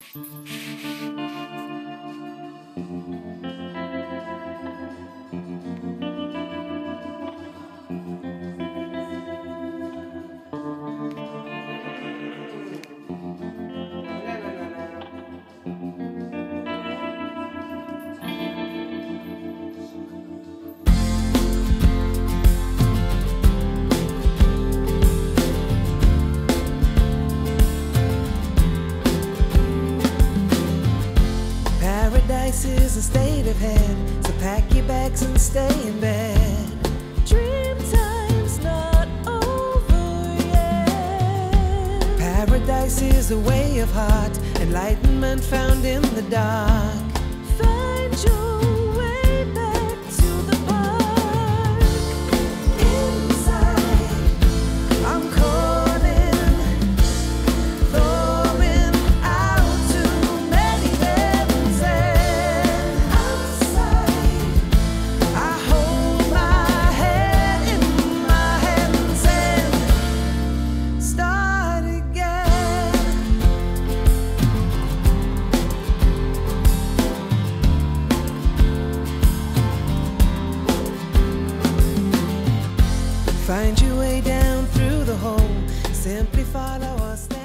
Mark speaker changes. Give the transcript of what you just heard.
Speaker 1: Paradise is a state of head, so pack your bags and stay in bed. Dream time's not over yet. Paradise is a way of heart, enlightenment found in the dark. Find your way back to the park. Inside, I'm calling, throwing out too many heavens, and outside, I hold my head in my hands and start again. Find your way down through the hole. Simply follow us.